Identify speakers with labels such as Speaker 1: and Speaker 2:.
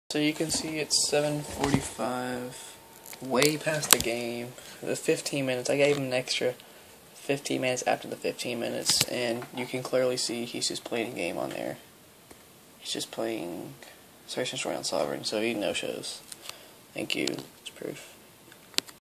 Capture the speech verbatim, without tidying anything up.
Speaker 1: So you can see it's seven forty-five, way past the game. The fifteen minutes, I gave him an extra fifteen minutes after the fifteen minutes, and you can clearly see he's just playing a game on there. He's just playing Search and Destroy on Sovereign, so he no-shows. Thank you. It's proof.